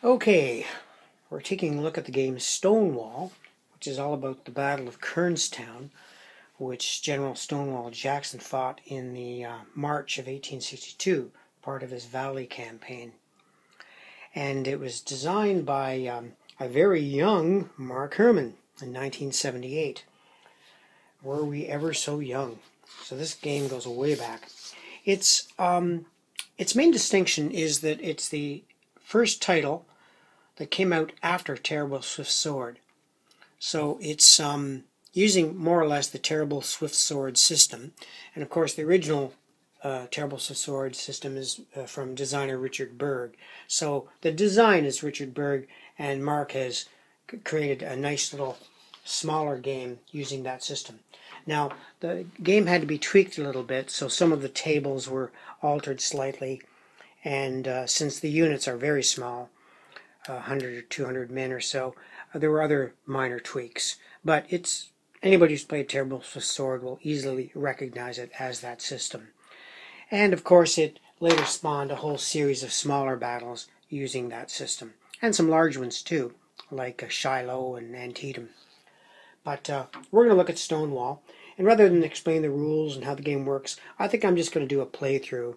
Okay, we're taking a look at the game Stonewall, which is all about the Battle of Kernstown, which General Stonewall Jackson fought in the March of 1862, part of his Valley campaign. And it was designed by a very young Mark Herman in 1978. Were we ever so young? So this game goes way back. Its main distinction is that it's the first title that came out after Terrible Swift Sword. So it's using more or less the Terrible Swift Sword system. And of course the original Terrible Swift Sword system is from designer Richard Berg. So the design is Richard Berg, and Mark has created a nice little smaller game using that system. Now the game had to be tweaked a little bit, so some of the tables were altered slightly, and since the units are very small, 100 or 200 men or so, there were other minor tweaks. But anybody who's played Terrible Swift Sword will easily recognize it as that system. And of course it later spawned a whole series of smaller battles using that system, and some large ones too, like Shiloh and Antietam. But we're going to look at Stonewall, and rather than explain the rules and how the game works, I think I'm just going to do a playthrough,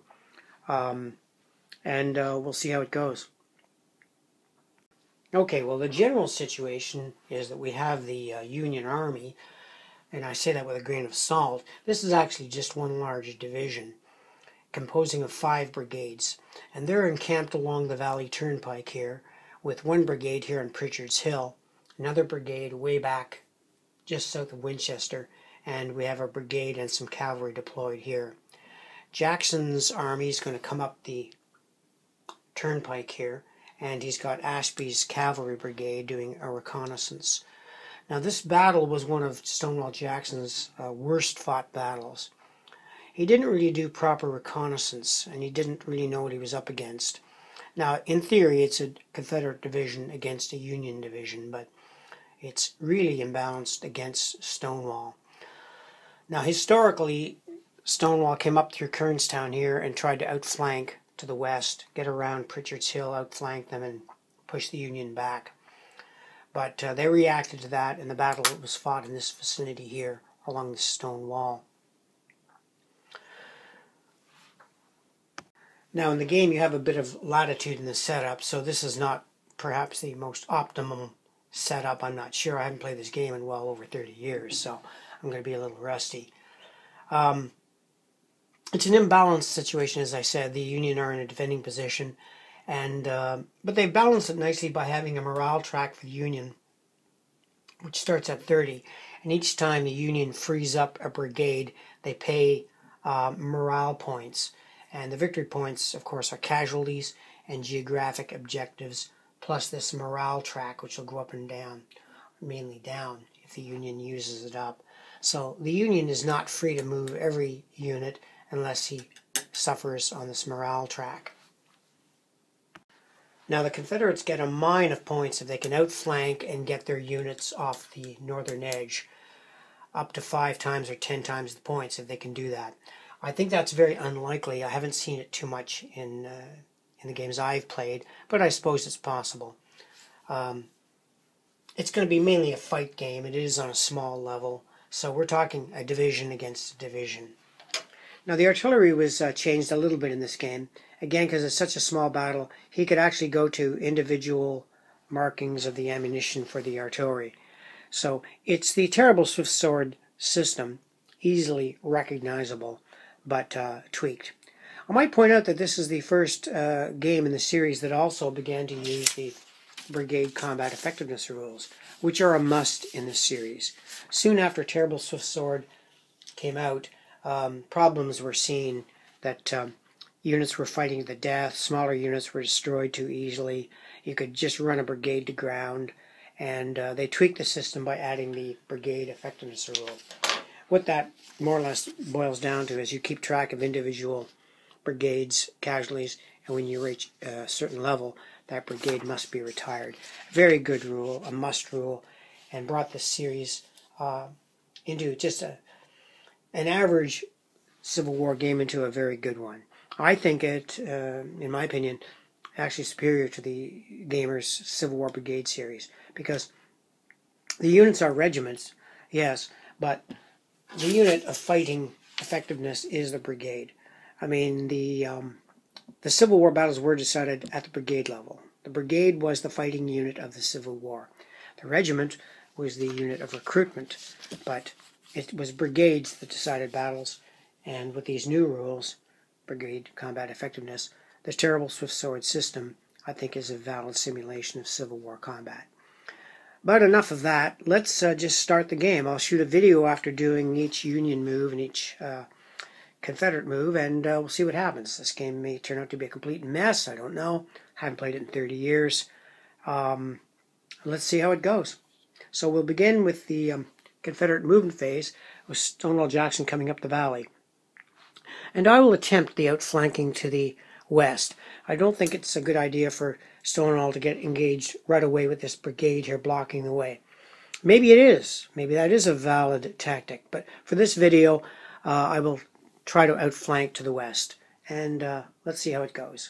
and we'll see how it goes. Okay, well, the general situation is that we have the Union Army, and I say that with a grain of salt. This is actually just one large division composing of 5 brigades, and they're encamped along the Valley Turnpike here, with one brigade here on Pritchard's Hill, another brigade way back just south of Winchester, and we have a brigade and some cavalry deployed here. Jackson's army is going to come up the turnpike here, and he's got Ashby's cavalry brigade doing a reconnaissance. Now this battle was one of Stonewall Jackson's worst fought battles. He didn't really do proper reconnaissance, and he didn't really know what he was up against. Now in theory it's a Confederate division against a Union division, but it's really imbalanced against Stonewall. Now historically, Stonewall came up through Kernstown here and tried to outflank to the west, get around Pritchard's Hill, outflank them, and push the Union back. But they reacted to that, and the battle was fought in this vicinity here along the stone wall. Now in the game you have a bit of latitude in the setup, so this is not perhaps the most optimum setup. I'm not sure. I haven't played this game in well over 30 years, so I'm going to be a little rusty. It's an imbalanced situation, as I said. The Union are in a defending position, and but they balance it nicely by having a morale track for the Union, which starts at 30. And each time the Union frees up a brigade, they pay morale points. And the victory points, of course, are casualties and geographic objectives, plus this morale track, which will go up and down, mainly down, if the Union uses it up. So the Union is not free to move every unit unless he suffers on this morale track. Now the Confederates get a mine of points if they can outflank and get their units off the northern edge, up to 5 times or 10 times the points if they can do that. I think that's very unlikely. I haven't seen it too much in the games I've played, but I suppose it's possible. It's going to be mainly a fight game. It is on a small level, so we're talking a division against a division. Now the artillery was changed a little bit in this game. Again, because it's such a small battle, he could actually go to individual markings of the ammunition for the artillery. So it's the Terrible Swift Sword system, easily recognizable, but tweaked. I might point out that this is the first game in the series that also began to use the Brigade Combat Effectiveness rules, which are a must in this series. Soon after Terrible Swift Sword came out, problems were seen that units were fighting to the death, smaller units were destroyed too easily, you could just run a brigade to ground, and they tweaked the system by adding the Brigade Effectiveness rule. What that more or less boils down to is you keep track of individual brigades, casualties, and when you reach a certain level, that brigade must be retired. Very good rule, a must rule, and brought this series into just an average Civil War game into a very good one. I think it, in my opinion, actually superior to the Gamers Civil War Brigade series, because the units are regiments, yes, but the unit of fighting effectiveness is the brigade. I mean, the Civil War battles were decided at the brigade level. The brigade was the fighting unit of the Civil War. The regiment was the unit of recruitment, but it was brigades that decided battles, and with these new rules, brigade combat effectiveness, the terrible swift sword system, I think, is a valid simulation of Civil War combat. But enough of that. Let's just start the game. I'll shoot a video after doing each Union move and each Confederate move, and we'll see what happens. This game may turn out to be a complete mess. I don't know. Haven't played it in 30 years. Let's see how it goes. So we'll begin with the Confederate movement phase with Stonewall Jackson coming up the valley. And I will attempt the outflanking to the west. I don't think it's a good idea for Stonewall to get engaged right away with this brigade here blocking the way. Maybe it is. Maybe that is a valid tactic. But for this video, I will try to outflank to the west. And let's see how it goes.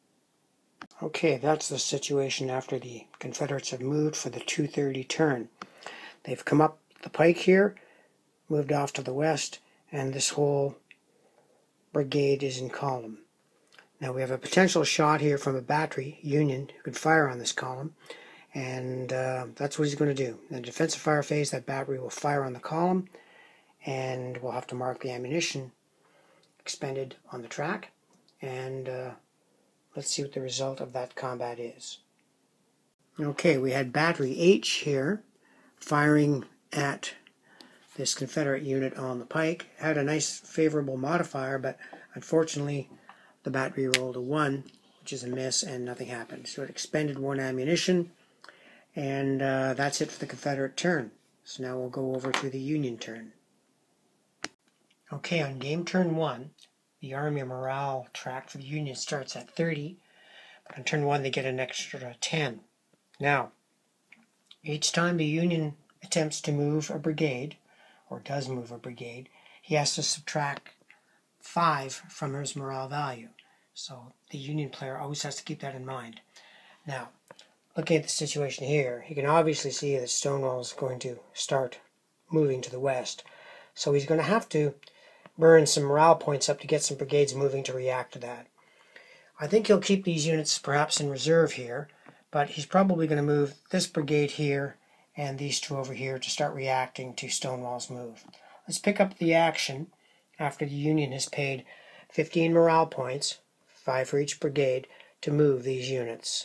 Okay, that's the situation after the Confederates have moved for the 2:30 turn. They've come up the pike here, moved off to the west, and this whole brigade is in column. Now we have a potential shot here from a battery, Union, who could fire on this column, and that's what he's going to do. In the defensive fire phase, that battery will fire on the column, and we'll have to mark the ammunition expended on the track, and let's see what the result of that combat is. Okay, we had battery H here, firing at this Confederate unit on the pike. Had a nice favorable modifier, but unfortunately the battery rolled a 1, which is a miss, and nothing happened. So it expended 1 ammunition, and that's it for the Confederate turn. So now we'll go over to the Union turn. Okay, on game turn 1, the Army morale track for the Union starts at 30, but on turn 1 they get an extra 10. Now, each time the Union attempts to move a brigade, or does move a brigade, he has to subtract 5 from his morale value. So the Union player always has to keep that in mind. Now, looking at the situation here, you can obviously see that Stonewall is going to start moving to the west. So he's going to have to burn some morale points up to get some brigades moving to react to that. I think he'll keep these units perhaps in reserve here, but he's probably going to move this brigade here and these 2 over here to start reacting to Stonewall's move. Let's pick up the action after the Union has paid 15 morale points, 5 for each brigade, to move these units.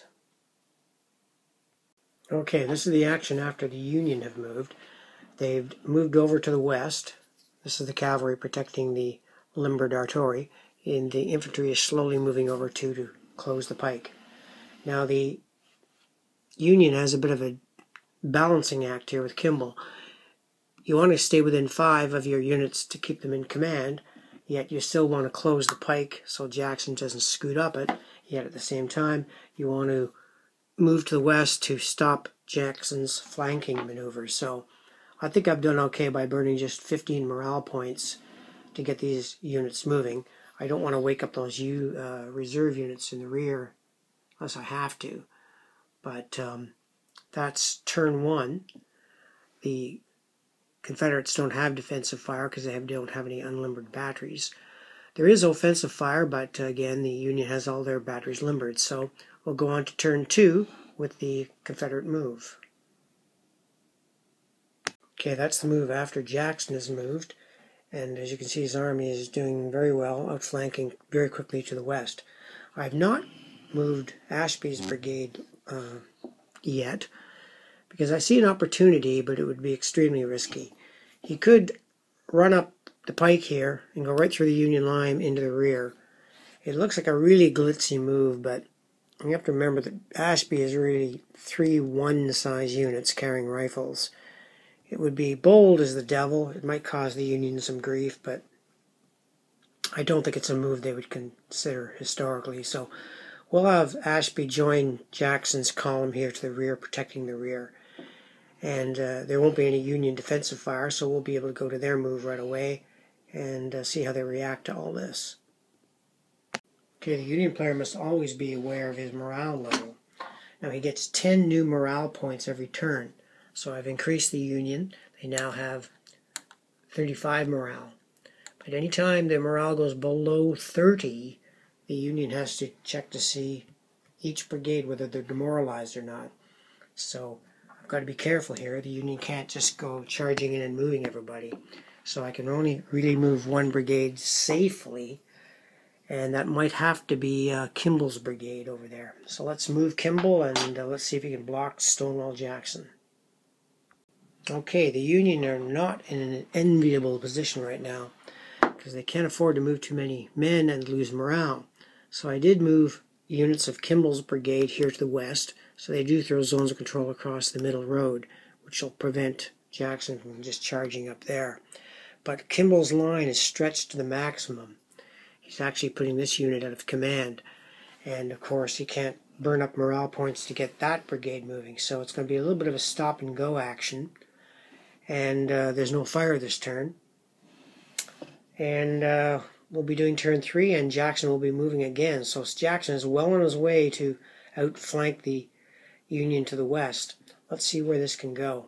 Okay, this is the action after the Union have moved. They've moved over to the west. This is the cavalry protecting the limbered artillery, and the infantry is slowly moving over to close the pike. Now the Union has a bit of a balancing act here with Kimball. You want to stay within 5 of your units to keep them in command, yet you still want to close the pike so Jackson doesn't scoot up it, yet at the same time you want to move to the west to stop Jackson's flanking maneuvers. So I think I've done okay by burning just 15 morale points to get these units moving. I don't want to wake up those reserve units in the rear unless I have to. But that's turn 1. The Confederates don't have defensive fire because they don't have any unlimbered batteries. There is offensive fire, but again, the Union has all their batteries limbered. So we'll go on to turn 2 with the Confederate move. Okay, that's the move after Jackson has moved. And as you can see, his army is doing very well, outflanking very quickly to the west. I've not moved Ashby's brigade yet, because I see an opportunity, but it would be extremely risky. He could run up the pike here and go right through the Union line into the rear. It looks like a really glitzy move, but you have to remember that Ashby is really 3 1-size units carrying rifles. It would be bold as the devil. It might cause the Union some grief, but I don't think it's a move they would consider historically. So we'll have Ashby join Jackson's column here to the rear, protecting the rear. And there won't be any Union defensive fire, so we'll be able to go to their move right away and see how they react to all this. Okay, the Union player must always be aware of his morale level. Now he gets 10 new morale points every turn. So I've increased the Union. They now have 35 morale. But any time the morale goes below 30, the Union has to check to see each brigade whether they're demoralized or not. So I've got to be careful here. The Union can't just go charging in and moving everybody. So I can only really move one brigade safely, and that might have to be Kimball's brigade over there. So let's move Kimball, and let's see if he can block Stonewall Jackson. Okay, the Union are not in an enviable position right now, because they can't afford to move too many men and lose morale. So I did move units of Kimball's brigade here to the west, so they do throw zones of control across the middle road, which will prevent Jackson from just charging up there. But Kimball's line is stretched to the maximum. He's actually putting this unit out of command, and of course he can't burn up morale points to get that brigade moving, so it's going to be a little bit of a stop and go action. And there's no fire this turn. And we'll be doing turn 3, and Jackson will be moving again. So Jackson is well on his way to outflank the Union to the west. Let's see where this can go.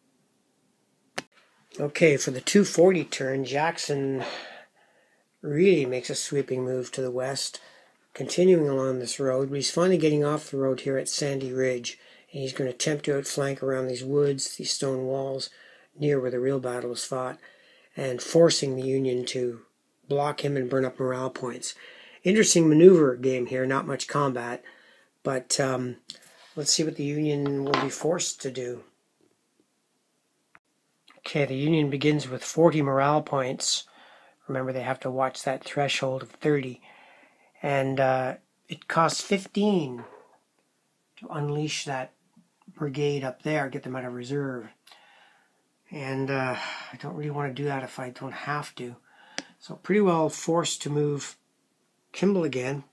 Okay, for the 240 turn, Jackson really makes a sweeping move to the west, continuing along this road, but he's finally getting off the road here at Sandy Ridge, and he's going to attempt to outflank around these woods, these stone walls, near where the real battle was fought, and forcing the Union to block him and burn up morale points. Interesting maneuver game here, not much combat, but let's see what the Union will be forced to do. Okay, the Union begins with 40 morale points. Remember, they have to watch that threshold of 30. And it costs 15 to unleash that brigade up there, get them out of reserve. And I don't really want to do that if I don't have to. So pretty well forced to move Kimball again.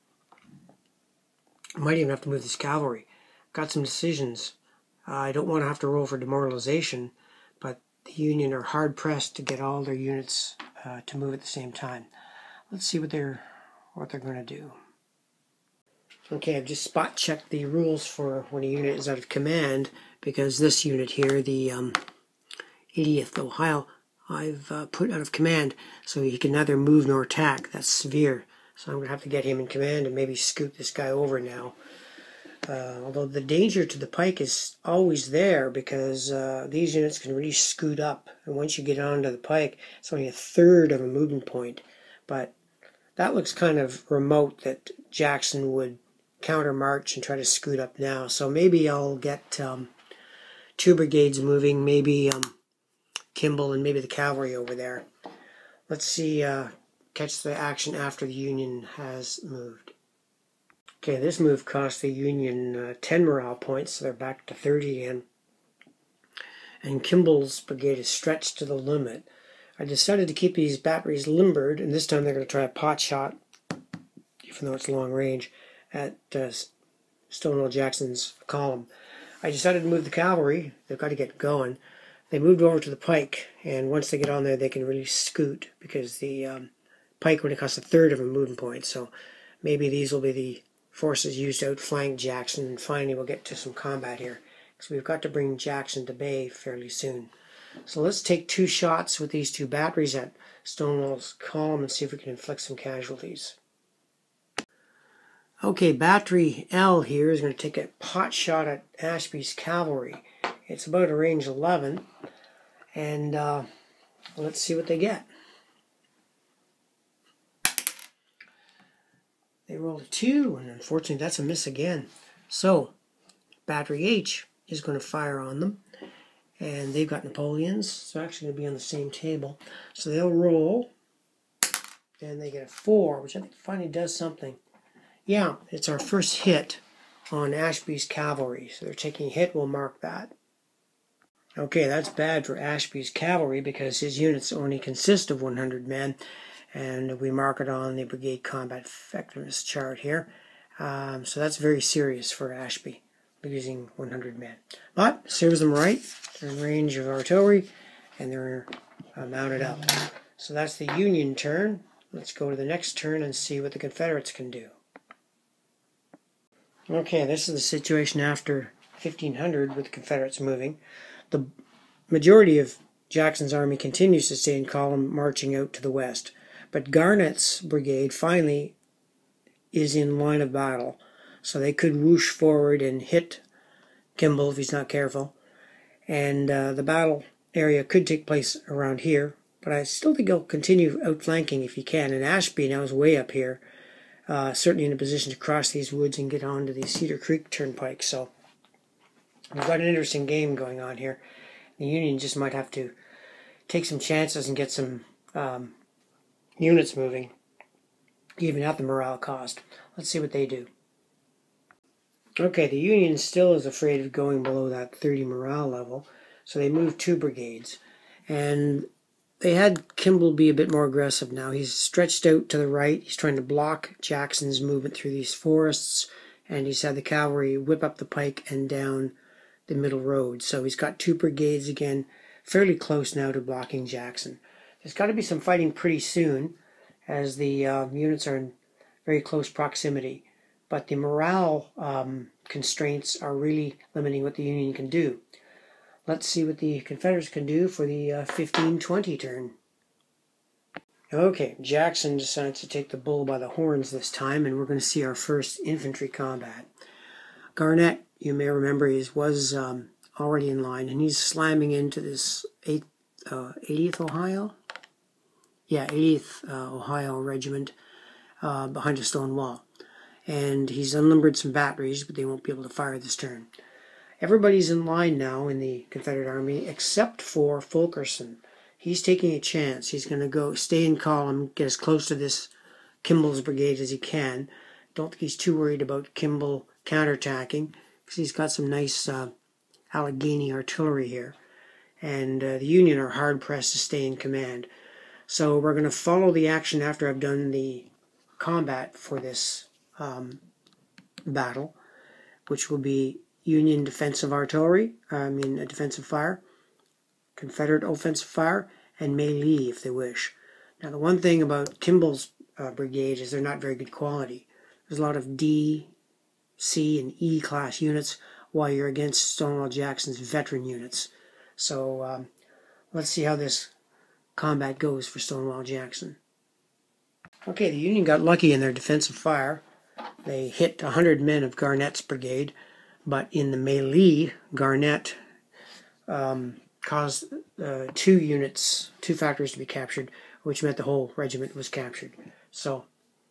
I might even have to move this cavalry. Got some decisions. I don't want to have to roll for demoralization, but the Union are hard pressed to get all their units to move at the same time. Let's see what they're going to do. Okay, I've just spot checked the rules for when a unit is out of command, because this unit here, the 80th Ohio, I've put out of command, so he can neither move nor attack. That's severe. So I'm going to have to get him in command and maybe scoot this guy over now. Although the danger to the pike is always there, because these units can really scoot up. And once you get onto the pike, it's only a third of a movement point. But that looks kind of remote that Jackson would counter march and try to scoot up now. So maybe I'll get 2 brigades moving, maybe Kimball and maybe the cavalry over there. Let's see, catch the action after the Union has moved. Okay, this move cost the Union 10 morale points, so they're back to 30 again. And Kimball's brigade is stretched to the limit. I decided to keep these batteries limbered, and this time they're going to try a pot shot, even though it's long range, at Stonewall Jackson's column. I decided to move the cavalry. They've got to get going. They moved over to the pike, and once they get on there, they can really scoot, because the pike only costs a third of a movement point. So maybe these will be the forces used to outflank Jackson, and finally we'll get to some combat here, because we've got to bring Jackson to bay fairly soon. So let's take 2 shots with these 2 batteries at Stonewall's column and see if we can inflict some casualties. Okay, battery L here is going to take a pot shot at Ashby's cavalry. It's about a range 11, and let's see what they get. They rolled a 2, and unfortunately that's a miss again. So battery H is going to fire on them, and they've got Napoleons, so actually going to be on the same table. So they'll roll, and they get a 4, which I think finally does something. Yeah, it's our first hit on Ashby's cavalry, so they're taking a hit. We'll mark that. Okay, that's bad for Ashby's cavalry, because his units only consist of 100 men, and we mark it on the brigade combat effectiveness chart here. So that's very serious for Ashby, losing 100 men. But serves them right. They're in range of artillery, and they're mounted up. So that's the Union turn. Let's go to the next turn and see what the Confederates can do. Okay, this is the situation after 1500 with the Confederates moving. The majority of Jackson's army continues to stay in column, marching out to the west. But Garnett's brigade finally is in line of battle, so they could whoosh forward and hit Kimball if he's not careful. And the battle area could take place around here, but I still think he'll continue outflanking if he can. And Ashby now is way up here, certainly in a position to cross these woods and get onto the Cedar Creek Turnpike. So we've got an interesting game going on here. The Union just might have to take some chances and get some units moving, even at the morale cost. Let's see what they do. Okay, the Union still is afraid of going below that 30 morale level, so they moved 2 brigades. And they had Kimball be a bit more aggressive now. He's stretched out to the right. He's trying to block Jackson's movement through these forests, and he's had the cavalry whip up the pike and down the middle road. So he's got 2 brigades again, fairly close now to blocking Jackson. There's got to be some fighting pretty soon, as the units are in very close proximity. But the morale constraints are really limiting what the Union can do. Let's see what the Confederates can do for the 1520 turn. Okay, Jackson decides to take the bull by the horns this time, and we're going to see our first infantry combat. Garnett, you may remember, was already in line, and he's slamming into this 80th Ohio? Yeah, 80th Ohio Regiment behind a stone wall. And he's unnumbered some batteries, but they won't be able to fire this turn. Everybody's in line now in the Confederate Army except for Fulkerson. He's taking a chance. He's going to go stay in column, get as close to this Kimball's brigade as he can. Don't think he's too worried about Kimball counterattacking, because he's got some nice Allegheny artillery here. And the Union are hard-pressed to stay in command. So we're going to follow the action after I've done the combat for this battle, which will be Union defensive defensive fire, Confederate offensive fire, and melee if they wish. Now the one thing about Kimball's brigade is they're not very good quality. There's a lot of D, C, and E class units, while you're against Stonewall Jackson's veteran units. So let's see how this combat goes for Stonewall Jackson. Okay, the Union got lucky in their defensive fire. They hit 100 men of Garnett's brigade, but in the melee, Garnett caused 2 factories to be captured, which meant the whole regiment was captured. So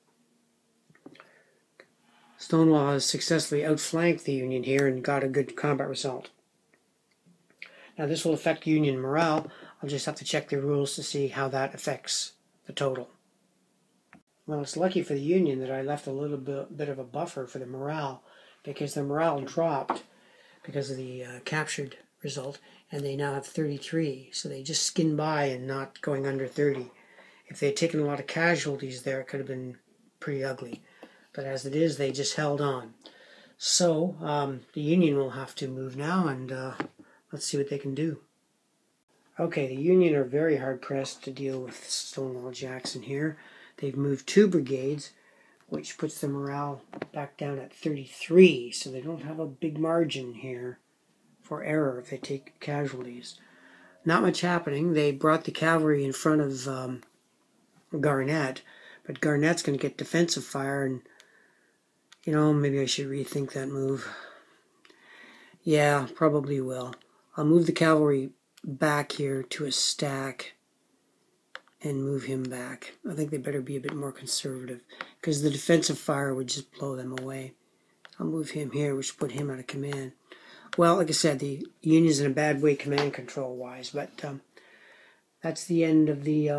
Stonewall has successfully outflanked the Union here and got a good combat result. Now this will affect Union morale. I'll just have to check the rules to see how that affects the total. Well, it's lucky for the Union that I left a little bit of a buffer for the morale, because the morale dropped because of the captured result, and they now have 33, so they just skinned by and not going under 30. If they had taken a lot of casualties there, it could have been pretty ugly. But as it is, they just held on. So the Union will have to move now, and let's see what they can do. Okay, the Union are very hard-pressed to deal with Stonewall Jackson here. They've moved 2 brigades, which puts the morale back down at 33, so they don't have a big margin here for error if they take casualties. Not much happening. They brought the cavalry in front of Garnett, but Garnett's going to get defensive fire, and, you know, maybe I should rethink that move. Yeah, probably will. I'll move the cavalry back here to a stack and move him back. I think they better be a bit more conservative, because the defensive fire would just blow them away. I'll move him here, which would put him out of command. Well, like I said, the Union's in a bad way command control-wise, but that's the end of the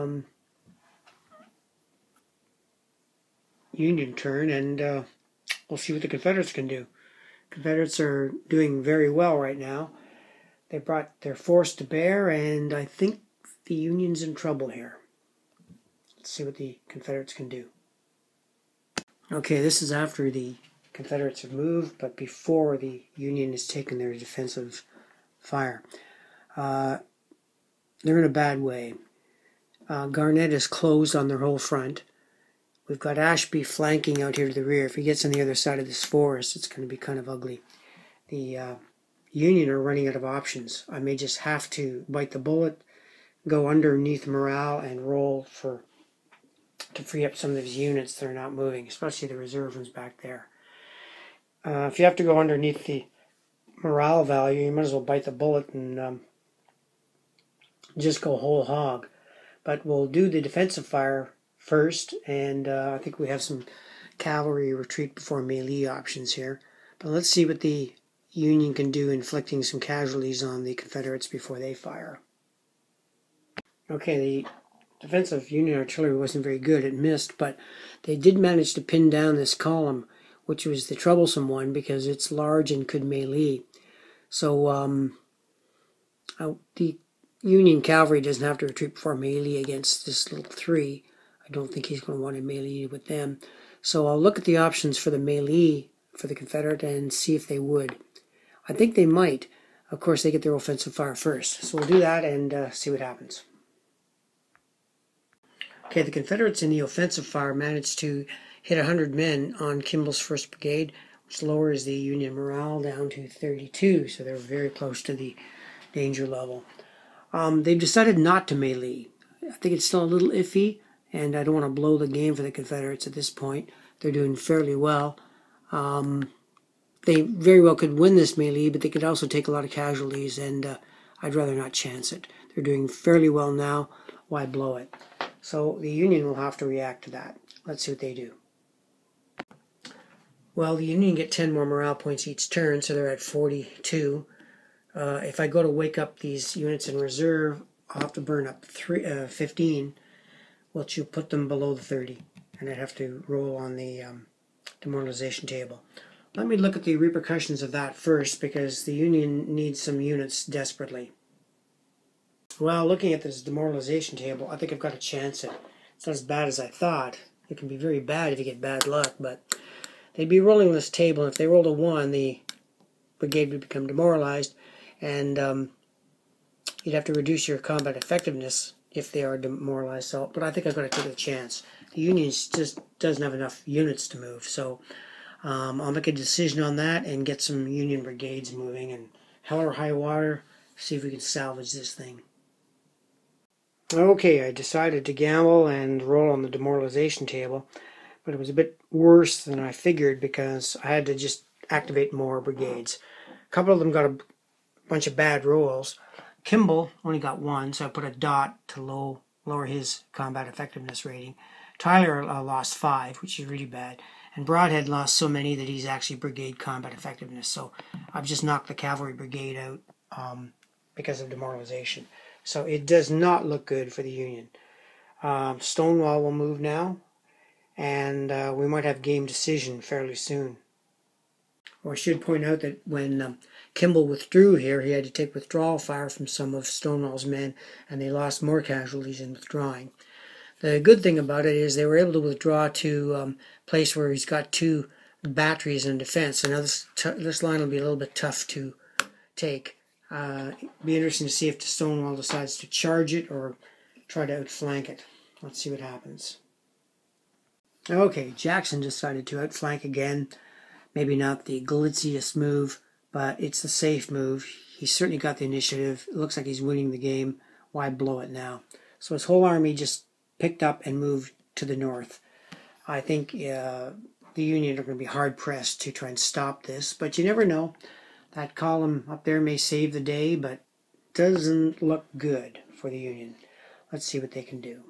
Union turn, and we'll see what the Confederates can do. Confederates are doing very well right now. They brought their force to bear, and I think the Union's in trouble here. Let's see what the Confederates can do. Okay, this is after the Confederates have moved, but before the Union has taken their defensive fire. They're in a bad way. Garnett is closed on their whole front, we've got Ashby flanking out here to the rear. If he gets on the other side of this forest, it's going to be kind of ugly. The Union are running out of options. I may just have to bite the bullet, go underneath morale, and roll to free up some of these units that are not moving, especially the reserve ones back there. If you have to go underneath the morale value, you might as well bite the bullet and just go whole hog. But we'll do the defensive fire first, and I think we have some cavalry retreat before melee options here. But let's see what the Union can do, inflicting some casualties on the Confederates before they fire. Okay, the defensive Union artillery wasn't very good. It missed, but they did manage to pin down this column, which was the troublesome one because it's large and could melee. So the Union cavalry doesn't have to retreat before melee against this little 3. I don't think he's going to want to melee with them. So I'll look at the options for the melee for the Confederate and see if they would. I think they might. Of course, they get their offensive fire first. So we'll do that and see what happens. Okay, the Confederates in the offensive fire managed to hit 100 men on Kimball's 1st Brigade, which lowers the Union morale down to 32, so they're very close to the danger level. They've decided not to melee. I think it's still a little iffy, and I don't want to blow the game for the Confederates at this point. They're doing fairly well. They very well could win this melee, but they could also take a lot of casualties, and I'd rather not chance it. They're doing fairly well now. Why blow it? So the Union will have to react to that. Let's see what they do. Well, the Union get 10 more morale points each turn, so they're at 42. If I go to wake up these units in reserve, I'll have to burn up 15, which will put them below the 30. And I'd have to roll on the demoralization table. Let me look at the repercussions of that first, because the Union needs some units desperately. Well, looking at this demoralization table, I think I've got to chance it. It's not as bad as I thought. It can be very bad if you get bad luck, but they'd be rolling this table, and if they rolled a 1, the brigade would become demoralized, and you'd have to reduce your combat effectiveness if they are demoralized. So, but I think I've got to take a chance. The Union just doesn't have enough units to move, so I'll make a decision on that and get some Union brigades moving, and hell or high water, see if we can salvage this thing. Okay, I decided to gamble and roll on the demoralization table, but it was a bit worse than I figured because I had to just activate more brigades. A couple of them got a bunch of bad rolls. Kimball only got 1, so I put a dot to lower his combat effectiveness rating. Tyler lost 5, which is really bad. And Broadhead lost so many that he's actually brigade combat effectiveness. So I've just knocked the cavalry brigade out because of demoralization. So it does not look good for the Union. Stonewall will move now, and we might have game decision fairly soon. Or I should point out that when Kimball withdrew here, he had to take withdrawal fire from some of Stonewall's men, and they lost more casualties in withdrawing. The good thing about it is they were able to withdraw to a place where he's got 2 batteries in defense. So now this line will be a little bit tough to take. Be interesting to see if the Stonewall decides to charge it or try to outflank it. Let's see what happens. Okay, Jackson decided to outflank again. Maybe not the glitziest move, but it's the safe move. He's certainly got the initiative. It looks like he's winning the game. Why blow it now? So his whole army just picked up and moved to the north. I think the Union are going to be hard-pressed to try and stop this, but you never know. That column up there may save the day, but doesn't look good for the Union. Let's see what they can do.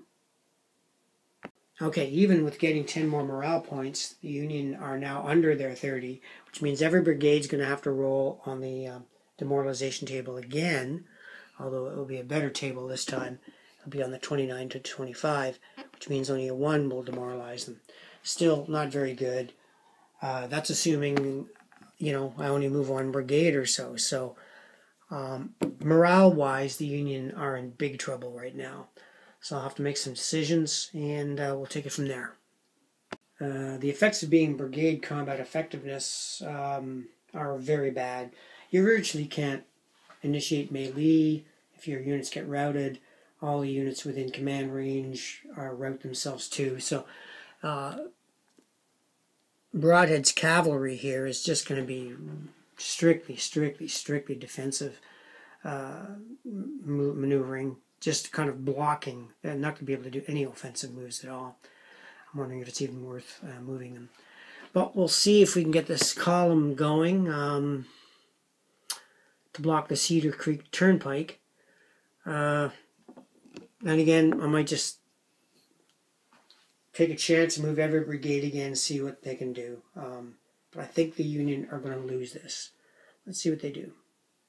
Okay, even with getting 10 more morale points, the Union are now under their 30, which means every brigade's going to have to roll on the demoralization table again, although it will be a better table this time. It'll be on the 29 to 25, which means only a 1 will demoralize them. Still not very good. That's assuming, I only move 1 brigade or so. So morale-wise, the Union are in big trouble right now. So I'll have to make some decisions, and we'll take it from there. The effects of being brigade combat effectiveness are very bad. You virtually can't initiate melee if your units get routed. All the units within command range route themselves too. So Broadhead's cavalry here is just going to be strictly defensive maneuvering, just kind of blocking, and not going to be able to do any offensive moves at all. I'm wondering if it's even worth moving them. But we'll see if we can get this column going to block the Cedar Creek Turnpike. And again, I might just take a chance and move every brigade again and see what they can do. But I think the Union are going to lose this. Let's see what they do.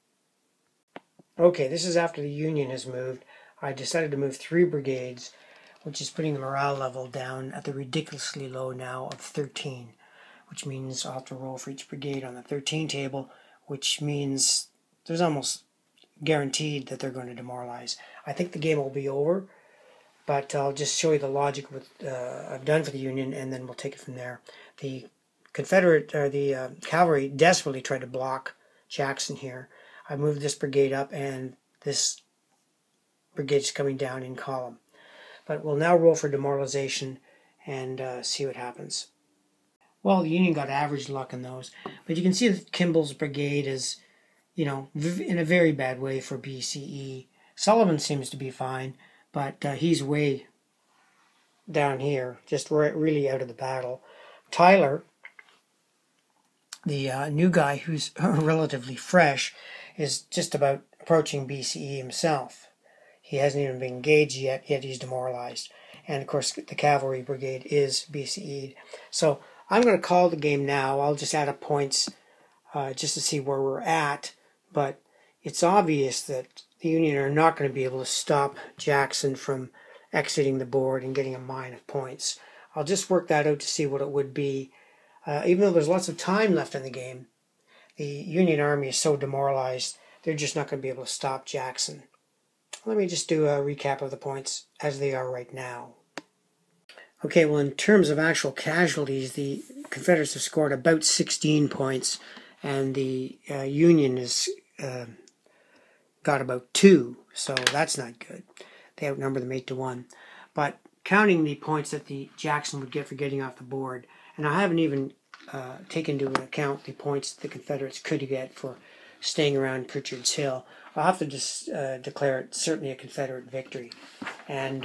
Okay, this is after the Union has moved. I decided to move 3 brigades, which is putting the morale level down at the ridiculously low now of 13, which means I'll have to roll for each brigade on the 13 table, which means there's almost guaranteed that they're going to demoralize. I think the game will be over, but I'll just show you the logic I've done for the Union, and then we'll take it from there. The Confederate, or the cavalry desperately tried to block Jackson here. I moved this brigade up, and this brigade is coming down in column. But we'll now roll for demoralization and see what happens. Well, the Union got average luck in those, but you can see that Kimball's brigade is, you know, in a very bad way for BCE. Sullivan seems to be fine, but he's way down here, just really out of the battle. Tyler, the new guy who's relatively fresh, is just about approaching BCE himself. He hasn't even been engaged yet he's demoralized. And of course the cavalry brigade is BCE'd. So I'm going to call the game now. I'll just add up points just to see where we're at. But it's obvious that the Union are not going to be able to stop Jackson from exiting the board and getting a mine of points. I'll just work that out to see what it would be. Even though there's lots of time left in the game, the Union Army is so demoralized, they're just not going to be able to stop Jackson. Let me just do a recap of the points as they are right now. Okay, well, in terms of actual casualties, the Confederates have scored about 16 points, and the Union has got about 2, so that's not good. They outnumber them 8-1. But counting the points that the Jackson would get for getting off the board, and I haven't even taken into account the points the Confederates could get for staying around Pritchard's Hill, I'll have to just declare it certainly a Confederate victory. And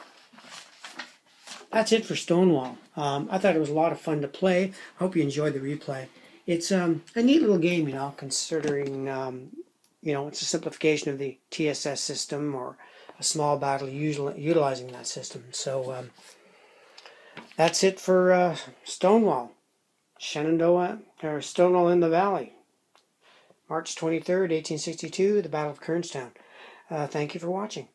that's it for Stonewall. I thought it was a lot of fun to play. I hope you enjoyed the replay. It's a neat little game, you know, considering, you know, it's a simplification of the TSS system, or a small battle utilizing that system. So that's it for Stonewall. Shenandoah, or Stonewall in the Valley. March 23rd, 1862, the Battle of Kernstown. Thank you for watching.